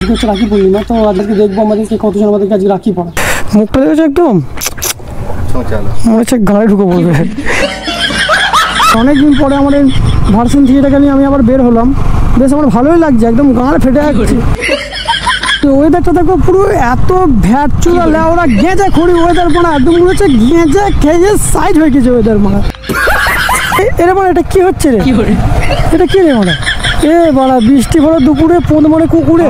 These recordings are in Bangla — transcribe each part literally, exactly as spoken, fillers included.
হচ্ছে রাখি পূর্ণিমা, তো আজকে দেখবো আমাদেরকে কতজন আমাদেরকে আজকে রাখি পড়া। মুখটা দেখেছো একদম মনে হচ্ছে গাড়ি ঢুকে পড়বে। অনেকদিন পরে আমাদের ভার্সন থিয়েটারকে নিয়ে আমি আবার বের হলাম, বেশ আমার ভালোই লাগছে, একদম গাঁড় ফেটে যাচ্ছে। তো ওয়েদারটা দেখো পুরো এত ভ্যাট চুলা লেওরা গেঁজা খড়ি ওয়েদার মারা, একদম মনে হচ্ছে গেঁজা খেয়ে সাইড হয়ে গেছে ওয়েদার মারা। এরে মানে এটা কি হচ্ছে রে, এটা কি রে মানে এ বাড়া বৃষ্টি পড়ে দুপুরে পোঁদ মানে কুকুরে।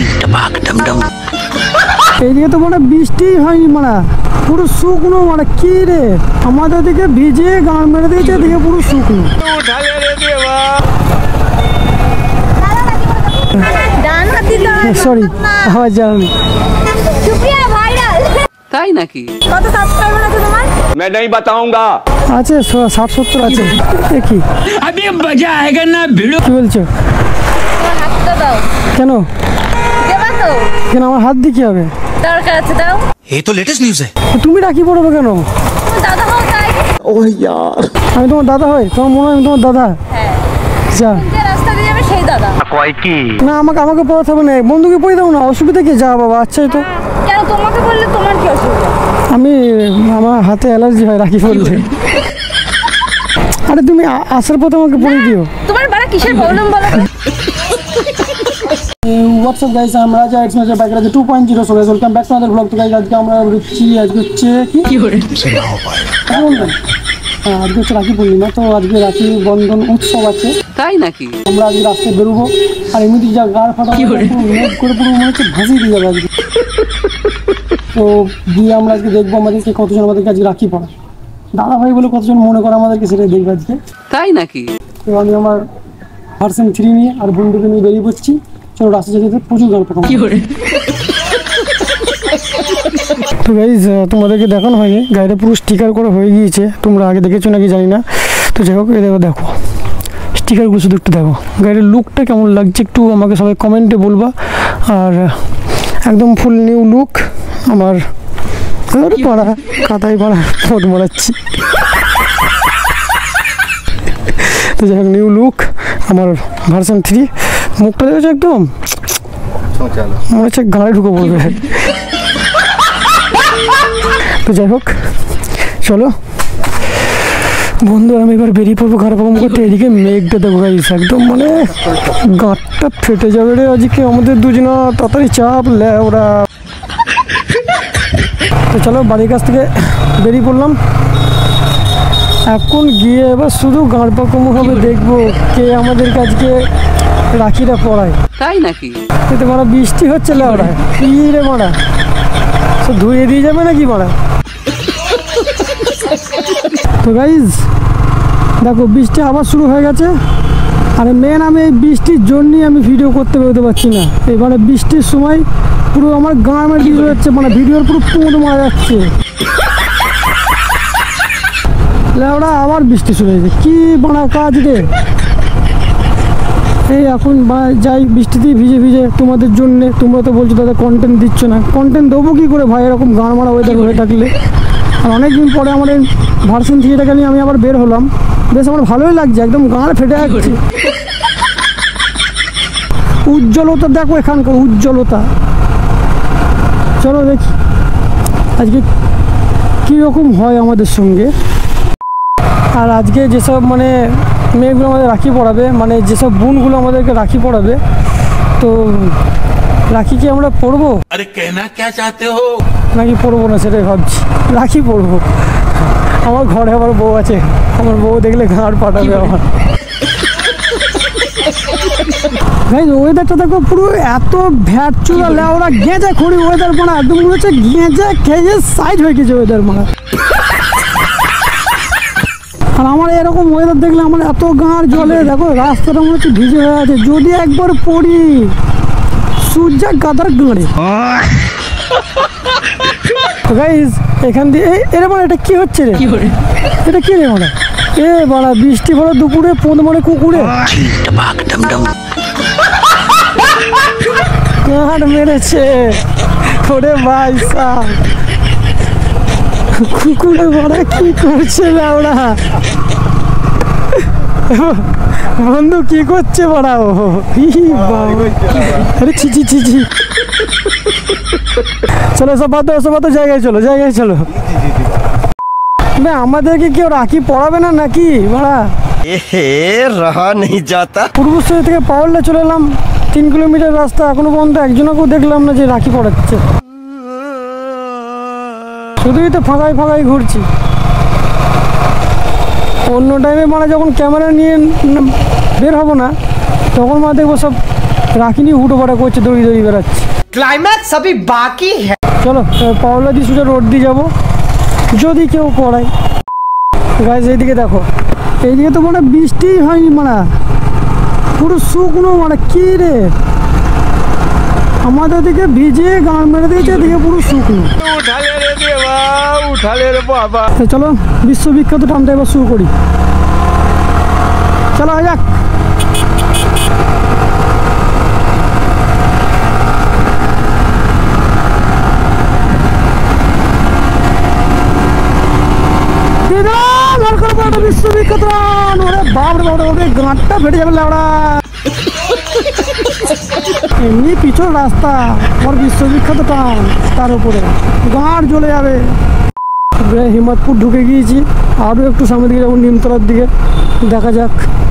এইদিকে তো মানে বৃষ্টি হয়নি মারা, পুরো শুকনো মানে কি রে, আমাদের দিকে ভিজে গান মেরে দিয়েছে, এদিকে পুরো শুকনো। সরি আওয়াজ জানি তাই নাকি? কত সাবস্ক্রাইবার আছে তোমার? मैं नहीं बताऊंगा। আছে ষাট সত্তর আছে। কি अभी मजा आएगा ना भिड़ो। কি বলছো? তোমার হাতটা দাও। কেন দেবা তো? কেন আমার হাত দিয়ে কি হবে? দরকার আছে দাও। ये तो लेटेस्ट न्यूज़ है। তুমি রাখি পড়বে কেন? তুমি দাদা হও তাই। ও ইয়ার আমি তোমার দাদা হই? তোমার মনে হয় আমি তোমার দাদা? হ্যাঁ। যা যে রাস্তা দিয়ে যাবে সেই দাদা। কয় কি? না আমাকে আমাকে পড়াতে হবে না, বন্ধুকে পড়ে দাও না, অসুবিধা কি? যা বাবা আচ্ছা তো। কেন তোমাকে বললে তোমার কি অসুবিধা? আমি আমার হাতে অ্যালার্জি হয় রাখি পড়লে। আরে তুমি আসার পথে আমাকে পড়ে দিও। তোমার বাড়া কিসের প্রবলেম বলো তো? হোয়াটসঅ্যাপ গাইস, আমরা যা এক্স মেজর বাইক রাজা two point zero so guys, welcome back to other blog. তো গাইস আজকে আমরা হচ্ছি আজকে হচ্ছে কি কি করে হ্যাঁ আজকে হচ্ছে রাখি পূর্ণিমা, তো আজকে রাখি বন্ধন উৎসব আছে তাই নাকি? আমরা আজকে রাস্তায় বেরোবো, আর এমনিতে যা গাড় ফাটা মেঘ করে পুরো মনে হচ্ছে ভাসিয়ে দিয়ে যাবে আজকে। তো গিয়ে আমরা আজকে দেখবো আমাদেরকে কতজন আমাদেরকে আজকে রাখি পড়া, দাদা ভাই বলে কতজন মনে করে আমাদেরকে, সেটাই দেখবো আজকে। তাই নাকি? তো আমি আমার ভার্সন থ্রি নিয়ে আর বন্ধুকে নিয়ে বেরিয়ে পড়ছি। চলো রাস্তা যেতে প্রচুর গান পাঠাবো। তো গাইজ তোমাদেরকে দেখানো হয়নি, গাড়িটা পুরো স্টিকার করে হয়ে গিয়েছে, তোমরা আগে দেখেছো নাকি জানি না। তো যাই হোক দেখো দেখো স্টিকারগুলো শুধু একটু দেখো, গাড়ির লুকটা কেমন লাগছে একটু আমাকে সবাই কমেন্টে বলবা। আর একদম ফুল নিউ লুক আমার, পাড়া কাতায় পাড়া ফোট মারাচ্ছি। তো যাই হোক নিউ লুক আমার ভার্সন থ্রি, মুখটা দেখেছো একদম মনে হচ্ছে গাড়ি ঢুকে পড়বে। তো যাই হোক চলো বন্ধু আমি এবার বেরিয়ে পড়বো ঘর পাবো করতে। এদিকে মেঘটা দেখো গাইস একদম মানে গাঁটটা ফেটে যাবে রে আজকে আমাদের দুজনা, তাড়াতাড়ি চাপ লে ওরা। তো চলো বাড়ির কাছ থেকে বেরিয়ে পড়লাম, এখন গিয়ে এবার শুধু গাঁড় পাকমো হবে, দেখবো কে আমাদের কাছকে রাখিটা পড়ায়। তাই নাকি? এতে মারা বৃষ্টি হচ্ছে লেওড়া, কি রে মারা সব ধুয়ে দিয়ে যাবে নাকি মারা। তো গাইজ দেখো বৃষ্টি আবার শুরু হয়ে গেছে, আর মেন আমি এই বৃষ্টির জন্যই আমি ভিডিও করতে বেরোতে পারছি না। এবারে বৃষ্টির সময় পুরো আমার গ্রামের ভিডিও হচ্ছে, মানে ভিডিওর পুরো পুঁদ মারা যাচ্ছে। লেওড়া আবার বৃষ্টি শুরু হয়েছে, কি বানা কাজ রে। এই এখন যাই বৃষ্টিতেই ভিজে ভিজে তোমাদের জন্যে, তোমরা তো বলছো দাদা কন্টেন্ট দিচ্ছ না, কন্টেন্ট দেবো কী করে ভাই এরকম গান মারা ওয়েদার হয়ে থাকলে। আর অনেকদিন পরে আমাদের ভার্সন থিয়েটারকে নিয়ে আমি আবার বের হলাম, বেশ আমার ভালোই লাগছে, একদম গান ফেটে যাচ্ছে। উজ্জ্বলতা দেখো এখানকার উজ্জ্বলতা। চলো দেখি আজকে কীরকম হয় আমাদের সঙ্গে। আর আজকে যেসব মানে মেয়েগুলো আমাদের রাখি পড়াবে, মানে যেসব বোনগুলো আমাদেরকে রাখি পড়াবে, তো রাখি কি আমরা পড়বো? আরে কেনা কে চাতে হো? নাকি পড়বো না সেটাই ভাবছি, রাখি পড়বো। আমার ঘরে আবার বউ আছে, আমার বউ দেখলে ঘাড় পাঠাবে আমার। গাইজ ওয়েদারটা দেখো পুরো এত ভ্যাট চুলা লেওরা গেঁজা খড়ি ওয়েদার মারা, একদম মনে হচ্ছে গেঁজা খেয়ে সাইড হয়ে গেছে ওয়েদার মারা। আর আমার এরকম ওয়েদার দেখলে আমার এত গাঁড় জলে, দেখো রাস্তাটা মনে হচ্ছে ভিজে হয়ে আছে, যদি একবার পড়ি সূর্যা গাদার গাঁড়ে। গাইজ এখান দিয়ে এরকম এটা কি হচ্ছে রে, এটা কি রে মানে এ বাড়া বৃষ্টি পড়ে দুপুরে পোঁদ মানে কুকুরে। গাঁড় মেরেছে ওরে ভাই সাহ, কুকুরে বাড়া কি করছে ওরা। বন্ধু কি করছে বড়া ও ই বাবা। আরে ছি ছি ছি ছি। চলো সব বাদ দাও, সব বাদ দাও, জায়গায় চলো, জায়গায় চলো। বে আমাদেরকে কেউ রাখি পড়াবে না নাকি বড়া? এ রহা নেই যাতা। পূর্বস্থলী থেকে পাওয়ারলে চলে এলাম, তিন কিলোমিটার রাস্তা, এখনো পর্যন্ত একজনকেও দেখলাম না যে রাখি পড়াচ্ছে। শুধুই তো ফাঁকাই ফাঁকাই ঘুরছি। অন্য টাইমে মানে যখন ক্যামেরা নিয়ে বের হবো না তখন মানে দেখবো সব রাখি নিয়ে হুটো পাটা করছে, দড়ি দড়ি বেড়াচ্ছে। ক্লাইম্যাক্স अभी बाकी है। চলো পাওলা দিয়ে সোজা রোড দিয়ে যাবো যদি কেউ পড়ায়। গাইজ এইদিকে দেখো, এইদিকে তো মানে বৃষ্টি হয়নি, মানে পুরো শুকনো, মানে কি রে আমাদের দিকে ভিজে গান মেরে দিয়েছে, এদিকে পুরো শুকনো। উঠালে রে দেবা, উঠালে রে বাবা। চলো বিশ্ববিখ্যাত টানটা এবার শুরু করি, চলো যাক। বিশ্ববিখ্যাত টান, ওরে বাপ রে বাপ রে, গাঁটটা ফেটে যাবে লাউড়া। এমনি পিছন রাস্তা, আমার বিশ্ববিখ্যাত টান, তার উপরে গাঁট জ্বলে যাবে। হিম্মতপুর ঢুকে গিয়েছি, আরও একটু সামনের দিকে যাবো, নিমতলার দিকে, দেখা যাক।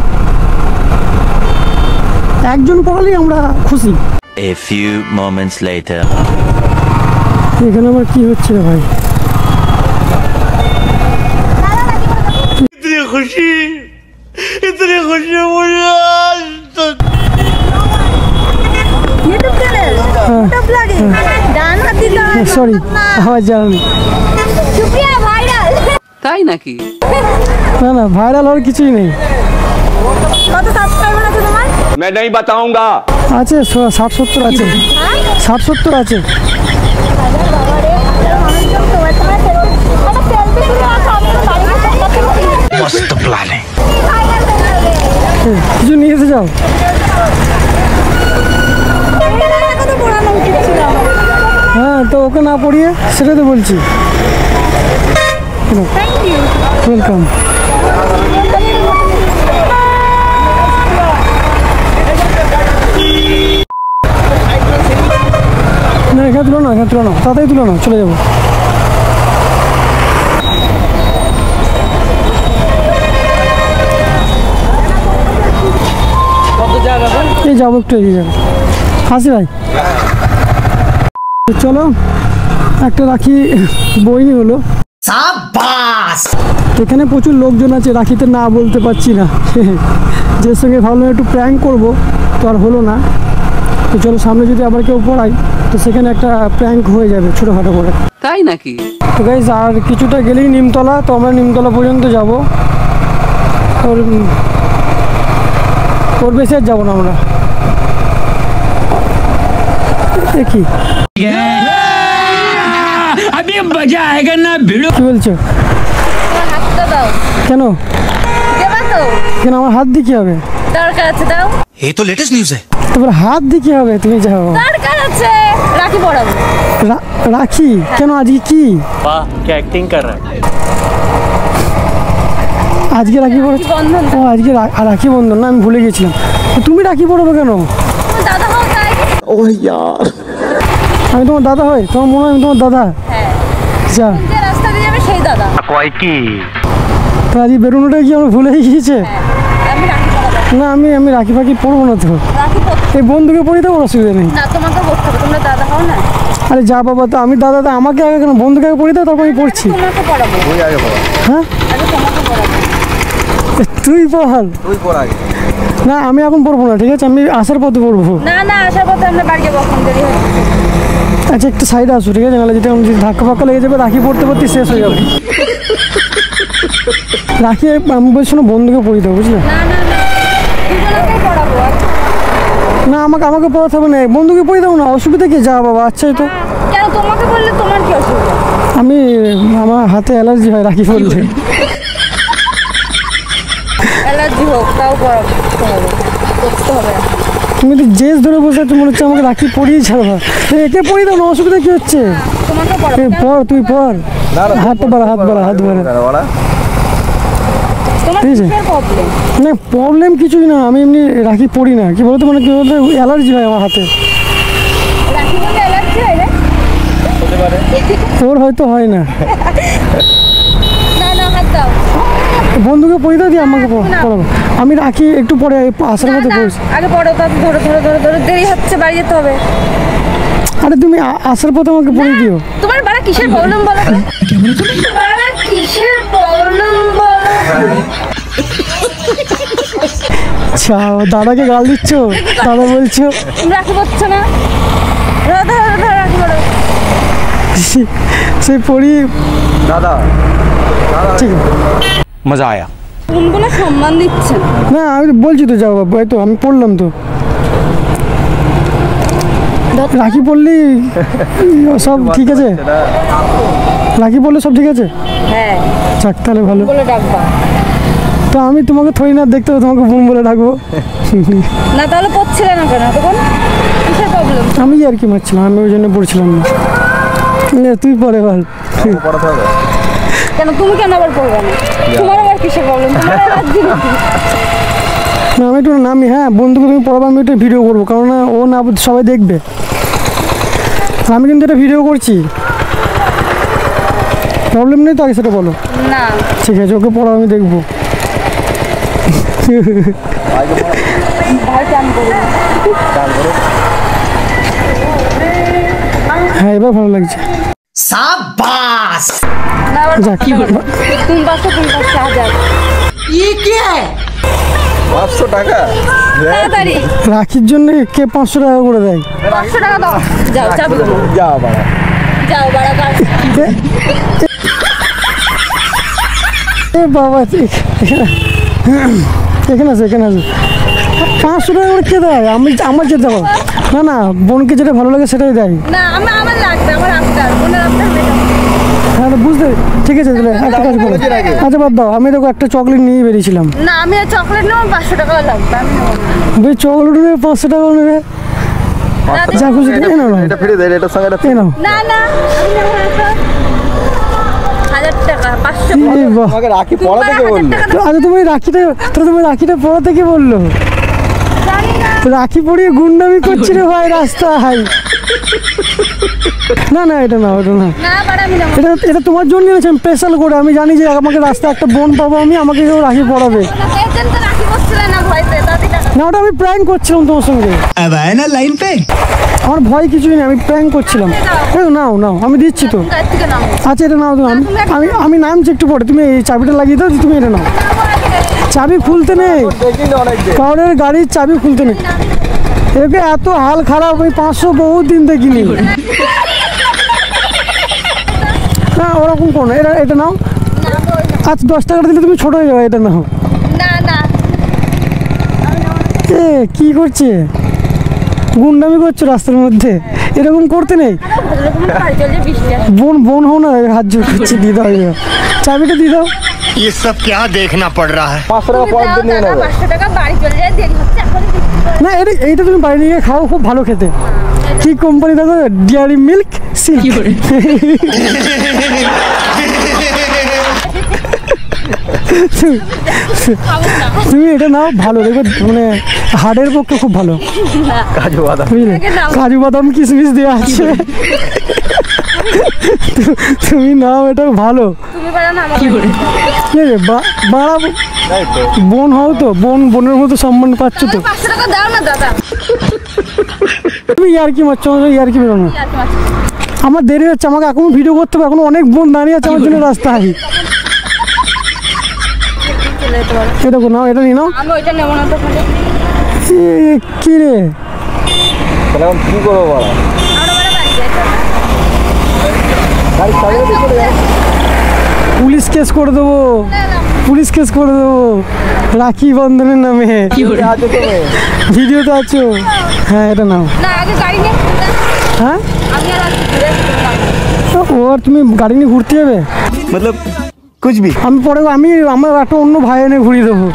একজন পড়ালেই আমরা খুশি। A few moments later. এখানে আমার কি হচ্ছে রে ভাই? इतनी खुशी, इतनी खुशी मुझे आज तक। ইউটিউব চ্যানেল, ফটো ব্লগিং, ডান হাত দিতে হয়। সরি আওয়াজ জানি সুপ্রিয়া ভাইরাল। তাই নাকি? না না, ভাইরাল হওয়ার কিছুই নেই। কত সাবস্ক্রাইবার আছে তোমার? मैं नहीं बताऊंगा। আছে ষাট সত্তর আছে, ষাট সত্তর আছে। Must planning. কিছু নিয়ে এসে যাও। হ্যাঁ তো ওকে না পড়িয়ে সেটা তো বলছি। ওয়েলকাম। না এখানে তুলো না, এখানে তুলো না, তাড়াতাড়ি তুলো না, চলে যাবো। এই যাবো একটু এগিয়ে যাবো, হাসি ভাই। চলো একটা রাখি বইনি হলো। এখানে প্রচুর লোকজন আছে, রাখিতে না বলতে পারছি না। যে সঙ্গে ভাবলাম একটু প্র্যাঙ্ক করবো, তো আর হলো না। তো চলো সামনে যদি আবার কেউ পড়াই তো সেখানে একটা প্র্যাঙ্ক হয়ে যাবে ছোটোখাটো করে। তাই নাকি? তো গাইজ আর কিছুটা গেলেই নিমতলা, তো আমরা নিমতলা পর্যন্ত যাব। ওর ওর বেশি আর যাবো না আমরা। দেখি अभी मजा आएगा ना भिड़ो। কি বলছো? তোমার হাতটা দাও। কেন দেবা তো? কেন আমার হাত দিয়ে কি হবে? দরকার আছে, দাও। ये तो लेटेस्ट न्यूज़ है। তোমার হাত দিয়ে কি হবে? তুমি যাও। দরকার আছে, রাখি পড়াবো। রা- রাখি কেন? আজকে কি? वाह क्या एक्टिंग कर रहा है। আজকে রাখি পড়ো? রাখি বন্ধন। ও আজকে রা- রাখি বন্ধন না, আমি ভুলে গেছিলাম। তো তুমি রাখি পড়বে কেন? তোমার দাদা হও তাই। আমি তোমার দাদা হই? তোমার মনে হয় আমি তোমার দাদা? হ্যাঁ, যা, যে রাস্তা দিয়ে যাবে সেই দাদা। তো আজকে বেরোনোটা কি আমার ভুলে গিয়েছে? হ্যাঁ, আমি রাখি পড়াবো। না আমি আমি রাখি ফাঁকি পড়বো না তো। রাখি পড়তে এই বন্ধুকে পড়ি তো কোনো অসুবিধা নেই। না, তোমাকে পড়তে হবে, তোমরা দাদা হও না। আরে যা বাবা, তো আমি দাদা, তো আমাকে আগে কেন, বন্ধুকে আগে পড়ি দাও, তারপর আমি পড়ছি। তোমাকে পড়াবো। হ্যাঁ আগে তোমাকে পড়াবো। তুই পড়াল? তুই পড় আগে। না আমি এখন পড়বো না, ঠিক আছে, আমি আসার পথে পড়বো। না না, আসার পথে আমরা বাড়ি যাবো, এখন দেরি হয়। আচ্ছা একটু সাইডে আসো, ঠিক আছে, নাহলে যদি আমি যদি ধাক্কা ফাক্কা লেগে যাবে, রাখি পড়তে পড়তে শেষ হয়ে যাবে। রাখি আমি বলছি না, বন্ধুকে পড়ি দেবো, বুঝলে? না না না, দুজনকেই পড়াবো। না আমাকে আমাকে পড়াতে হবে না, বন্ধুকে পড়ি দেবো না, অসুবিধা কি? যা বাবা, আচ্ছা তো কেন তোমাকে বললে তোমার কি অসুবিধা? আমি, আমার হাতে অ্যালার্জি হয় রাখি পড়লে। অ্যালার্জি হোক তাও পড়াবো, হবে করতে হবে না। তুমি তো জেস ধরে বসে আছো, মনে হচ্ছে আমাকে রাখি পড়িয়ে ছাড়বা। একে পড়ি দাও না, অসুবিধা কি হচ্ছে? তোমাকে পড়াবো। এই পড়, তুই পড়। হাত বাড়া, হাত বাড়া, হাত বাড়া। তোমাকে তোমার ঠিক আছে। কিসের প্রবলেম? না প্রবলেম কিছুই না, আমি এমনি রাখি পড়ি না, কি বলতো মানে কি বলতো অ্যালার্জি হয় আমার হাতে। রাখি বলতে অ্যালার্জি হয় রে? তোর হয়তো হয় না, না না হাত দাও। বন্ধুকে পরিয়ে দিয়ে আমাকে প- পড়াবো। আমি রাখি একটু পরে আসার না, মধ্যে না, পড়ছি। আগে পড়ো, তারপর ধরো ধরো ধরো ধরো দেরি হচ্ছে, বাড়ি যেতে হবে। আরে তুমি আ- আসার পথে আমাকে পড়িয়ে দিও। তোমার বাড়া কিসের প্রবলেম বলো তো? বাড়া কিসের প্রবলেম বলো? আচ্ছা দাদাকে গাল দিচ্ছ, দাদা বলছো তুমি রাখি পড়ছো না? ধরো ধরো ধরো রাখি পড়ো। সে পড়ি दादा ঠিক আছে। मजा आया। কোন কোনো সম্মান দিচ্ছে না। না আমি তো বলছি তো যাও বাবু, এই তো আমি পড়লাম তো। রাখি পড়লি সব ঠিক আছে, রাখি পড়লে সব ঠিক আছে, হ্যাঁ যাক তাহলে ভালো। বলে ডাকবা তো আমি তোমাকে থই না দেখতে হবে তোমাকে বোন বলে ডাকবো। না, তাহলে পড়ছিলে না কেন তখন? কিসের প্রবলেম? আমি আর কি মারছিলাম, আমি ওই জন্য পড়ছিলাম না। নে, তুই পরে বল। কেন তুমি কেন আবার পড়বে না? তোমার আবার কিসের প্রবলেম? তোমার অ্যালার্জি নাকি? না আমি একটু নামি, হ্যাঁ বন্ধুকে তুমি পড়াবো, আমি একটু ভিডিও করবো, কারণ না ও না সবাই দেখবে। আমি কিন্তু এটা ভিডিও করছি, প্রবলেম নেই তো, আগে সেটা বলো। না ঠিক আছে ওকে পড়াও, আমি দেখবো। ভাই চান করবে। হ্যাঁ এবার ভালো লাগছে। না আবার যাক তুমি পাঁচশো তুমি পাঁচশো হাজার पाँच सौ टाका তাড়াতাড়ি রাখির জন্য কে পাঁচশো টাকা করে দেয়? পাঁচশো টাকা দাও। যাও চাবি দাও। जा बड़ा যাও বাড়া কাজ। এ- এ বাবা এ- এখানে আছে, এখানে আছে। পাঁচশো টাকা করে কে দেয়? আমি আমার যেতে হবে না, না বোনকে যেটা ভালো লাগে সেটাই দেয়। না আমার আমার লাগবে, আমার আফটার বোনের আফটার মেকআপ। হ্যাঁ তো বুঝতে ঠিক আছে, তাহলে একটা কাজ করো। আচ্ছা বাদ দাও, আমি দেখো একটা চকলেট নিয়ে বেরিয়েছিলাম। না আমি আর চকলেট নেবো, পাঁচশো টাকা লাগবে, আমি নেবো না। বেশ চকলেট নিয়ে পাঁচশো টাকা নেবে, যা খুশি এ নাও, এটা ফিরে দে এটা সঙ্গে এ নাও। না না আমি নেবো না তো। হাজার টাকা পাঁচশো এ বাহ। আমাকে রাখি পড়া তোমার থেকে হাজার বললো টাকা তো আচ্ছা তুমি রাখিটা, তাহলে তুমি রাখিটা পড়াতে কি বললো? জানি না। তো রাখি পড়িয়ে গুন্ডামি করছি রে ভাই রাস্তায়। না না এটা না, ওটা না, না বাড়া আমি নেবো এটা এটা তোমার জন্য এনেছি স্পেশাল করে। আমি জানি যে আমাকে রাস্তায় একটা বোন পাবো, আমি আমাকে কেউ রাখি পড়াবে না। এজেন্ট তো রাখি বসছিলে না ভয়তে, দাদি টাকা না, ওটা আমি প্র্যাঙ্ক করছিলাম তোমার সঙ্গে। अब आए ना लाइन पे। আমার ভয় কিছুই নেই, আমি প্র্যাঙ্ক করছিলাম। এই নাও নাও, আমি দিচ্ছি তো। গাড়ি থেকে নামো। আচ্ছা এটা নাও তুমি, আমি আমি আমি নামছি একটু পরে, তুমি এই চাবিটা লাগিয়ে দাও, তুমি এটা নাও। চাবি খুলতে নেই, দেখিনি অনেক দিন কারোর গাড়ির চাবি খুলতে নেই। একে এত হাল খারাপ, ওই পাঁচশো বহুত দিন দেখিনি। না ওরকম কোনো, এটা এটা নাও। আচ্ছা দশ টাকা দিলে তুমি ছোট হয়ে যাবে, এটা নাও। না না এ কি করছে, গুন্ডামি করছো রাস্তার মধ্যে, এরকম করতে নেই। ভদ্রলোক বাড়ি চলে যায়, বৃষ্টি আসে। বোন বোন হও না, হাত জোর করছে, দিয়ে দাও এবার। চাবিটা দিয়ে দাও। ये सब क्या देखना पड़ रहा है? পাঁচশো টাকা পরের দাও দিন নিয়ে দাদা, নেবে পাঁচশো টাকা বাড়ি চলে যায়, দেরি হচ্ছে এখনই বৃষ্টি। না এটা এইটা তুমি বাইরে নিয়ে খাও, খুব ভালো খেতে। কি কোম্পানি দেখো, ডিয়ারি মিল্ক সিল্ক। তুমি এটা নাও, ভালো দেখবে, মানে হার্টের পক্ষে খুব ভালো, কাজু বাদাম বুঝলে? এটাকে নাও। কাজু বাদাম কিশমিশ দেওয়া আছে। তু- তুমি নাও, এটা ভালো। তুমি বাড়া না আমার কি রে বা- বাড়াবো, তাই তো বোন হও তো, বোন বোনের মতো সম্মান পাচ্ছ তো। পাঁচশো টাকা দাও না দাদা। তুমি ইয়ার কি মারছো, ইয়ার কি বেরোনো। আর কি মাছ? আমার দেরি হচ্ছে, আমাকে এখনো ভিডিও করতে হবে, এখনো অনেক বোন দাঁড়িয়ে আছে আমার জন্য রাস্তায়। চলে যেতে পারো। এটা নাও, এটা নিয়ে নাও। আমি ওইটা নেবো না তো ওখানে। এ, কি রে, তাহলে এখন কি করবো বলো আমরা বাড়া বাড়ি যাই চলো। গাড়ি চালিয়ে দিয়ে চলে যাও পুলিশ কেস করে দেবো, না, না, পুলিশ কেস করে দেবো রাখি বন্ধনের নামে। আছে তুমি ভিডিওতে আছো, হ্যাঁ এটা নাও। না আগে গাড়ি নিয়ে হ্যাঁ আমি আর আসছি ঘুরে আসছি। ও আর তুমি গাড়ি নিয়ে ঘুরতে যাবে? मतलब कुछ भी আমি পরে আমি আমার একটা অন্য ভাই এনে ঘুরিয়ে দেবো।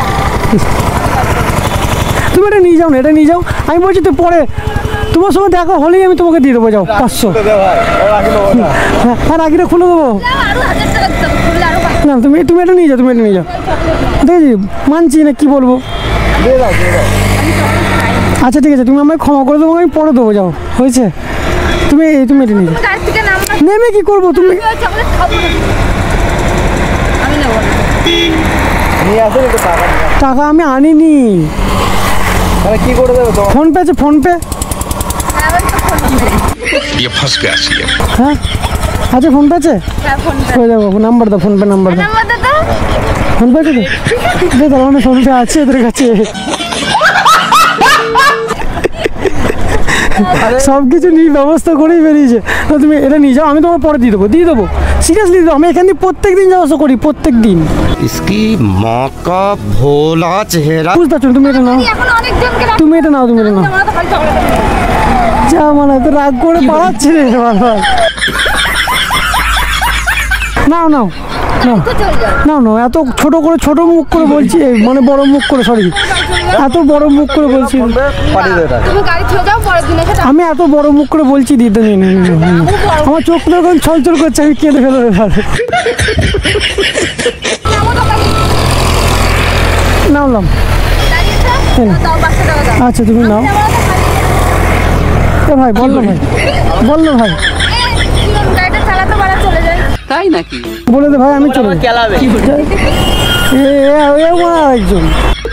তুমি এটা নিয়ে যাও না, এটা নিয়ে যাও। আমি বলছি তো পরে তোমার সঙ্গে দেখা হলেই আমি তোমাকে দিয়ে দেবো, যাও পাঁচশো। দে ভাই রাখি নেবো না হ্যাঁ আর রাখিটা খুলে দেবো। আরো হাজার টাকা দিতাম, খুললে আরো পাঁচশো না তুমি তুমি এটা নিয়ে যাও, তুমি এটা নিয়ে যাও। চকলেট নাও। দেখি মানছি না, কি বলবো। দিয়ে দাও দিয়ে দাও। আচ্ছা ঠিক আছে, তুমি আমায় ক্ষমা করে দেবো, আমি পরে দেবো, যাও হয়েছে। তুমি তুমি এটা নিয়ে গাড়ি থেকে নামো না। নেমে কি করবো তুমি? চকলেট খাবো না। আমি নেবো না। নিয়ে আসো একটু টাকা নিয়ে আসো। টাকা আমি আনিনি। তাহলে কি করে দেবে তোমার? ফোন পে আছে, ফোন পে। হ্যাঁ, আমার তো ফোন পে। হ্যাঁ আচ্ছা, ফোন পে আছে, হ্যাঁ, ফোন পে। হয়ে যাবো। নাম্বার দাও, ফোন পে নাম্বার দাও। নাম্বার দে তো। ফোন পে আছে তো? দে, তার মানে ফোন পে আছে এদের কাছে। সব কিছু নিয়ে ব্যবস্থা করেই বেরিয়েছে। তো তুমি এটা নিয়ে যাও, আমি তোমার পরে দিয়ে দেবো, দিয়ে দেবো, সিরিয়াসলি দিয়ে দেবো। আমি এখান দিয়ে প্রত্যেক দিন যাওয়া আসা করি, প্রত্যেক দিন। इसकी माँ का भोला चेहरा। বুঝতে পারছো না? তুমি এটা নাও, এখন অনেক জনকে রাখ- তুমি এটা নাও, তুমি এটা নাও। আমার তো খালি চকলেট আছে। যা মানে তো রাগ করে পালাচ্ছে রে বারবার। নাও নাও নাও তো চলে যাও। নাও নাও, এত ছোট করে ছোট মুখ করে বলছি, এই মানে বড় মুখ করে, সরি এত বড় মুখ করে বলছি। পাঠিয়ে দেবে টাকা। তুমি গাড়ি ছেড়ে যাও, পরের দিন এসে আমি এত বড় মুখ করে বলছি, দিতে নিয়ে নিয়ে নিয়ে নিয়ে। আমার চোখ যখন ছলছল করছে, আমি কেঁদে ফেলে এবার। নামলাম। দাও পাঁচশো টাকা দাও। আচ্ছা তুমি নাও। এ ভাই বল না ভাই, বল না ভাই, গাড়িটা চালাতে পারা চলে যায়। তাই নাকি? বলে দে ভাই, আমি চলে যাই। এ এ- এ মা একজন।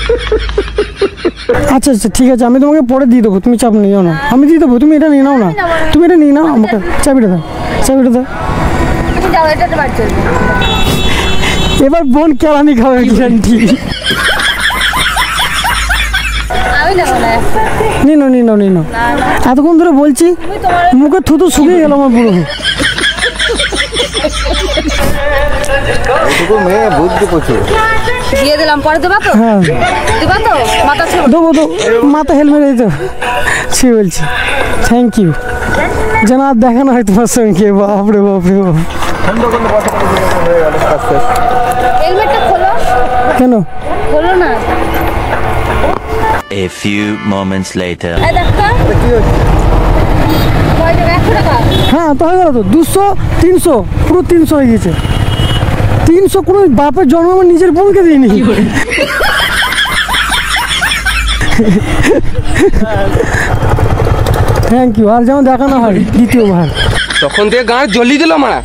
আচ্ছা আচ্ছা ঠিক আছে, আমি তোমাকে পরে দিয়ে দেবো, তুমি চাপ নিও না, আমি দিয়ে দেবো, তুমি এটা নিয়ে নাও না, তুমি এটা নিয়ে নাও, আমাকে চাবিটা দাও, চাবিটা দাও। তুমি যাও, এটা বাড়ি চলবে। এবার বোন কেলানি খাবে গ্যারান্টি। আমি নেবো না। নিনো নিনো নিনো, এতক্ষণ ধরে বলছি, মুখে থুতু শুকিয়ে গেল আমার পুরো। এইটুকু মেয়ে বুদ্ধি প্রচুর। দিয়ে দিলাম, পরে দেবা তো? হ্যাঁ দিবা তো? মাথা ছিল। দেবো দেবো, মাথা হেলমেট এই তো সে বলছি। থ্যাংক ইউ, যেন আর দেখানো হয় তোমার সঙ্গে। বাপরে বাপরে বাপ। সুন্দর করে কথা বলে হয়ে গেল কাজ শেষ। হেলমেটটা খোলো। কেন? খোলো না। A few moments later. এই দেখো। কি হচ্ছে? কয় টাকা? একশো টাকা। হ্যাঁ তো হয়ে গেল তো, দুশো তিনশো পুরো তিনশো হয়ে গেছে। তিনশো কোনো বাপের জন্ম আমার নিজের বোনকে দিইনি। থ্যাংক ইউ, আর যেমন দেখানো হয় দ্বিতীয়বার। তখন দিয়ে গাঁ জ্বলি দিল মারা।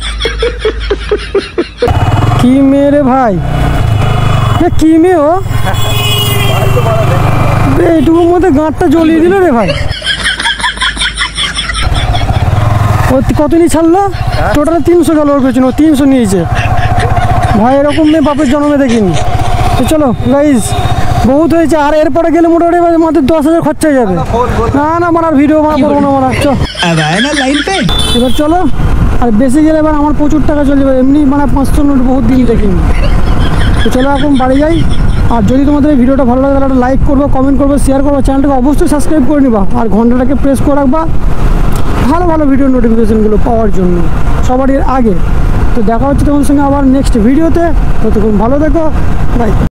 কি মেয়ে রে ভাই, এ কি মেয়ে ও, বে, এইটুকুর মধ্যে গাঁটটা জ্বলিয়ে দিল রে ভাই। ও কত নিয়ে ছাড়লো? টোটাল তিনশো গেল ওর পেছনে, ও তিনশো নিয়েছে ভাই। এরকম মেয়ে বাপের জন্মে দেখিনি। তো চলো গাইজ, বহুত হয়েছে, আর এরপরে গেলে মোটামুটি আমাদের দশ হাজার খরচা হয়ে যাবে। না না আমার আর ভিডিও বানা করবো না, আমার আর চল अब आए ना लाइन पे। এবার চলো। আর বেশি গেলে এবার আমার প্রচুর টাকা চলে যাবে, এমনি মানে পাঁচশো নোট বহুত দিন দেখিনি। তো চলো এখন বাড়ি যাই। আর যদি তোমাদের এই ভিডিওটা ভালো লাগে তাহলে একটা লাইক করবো, কমেন্ট করবো, শেয়ার করবো, চ্যানেলটাকে অবশ্যই সাবস্ক্রাইব করে নিবা, আর ঘন্টাটাকে প্রেস করে রাখবা ভালো ভালো ভিডিও নোটিফিকেশনগুলো পাওয়ার জন্য সবারই আগে। তো দেখা হচ্ছে তোমার সঙ্গে আবার নেক্সট ভিডিওতে। ততক্ষণ ভালো থেকো, বাই।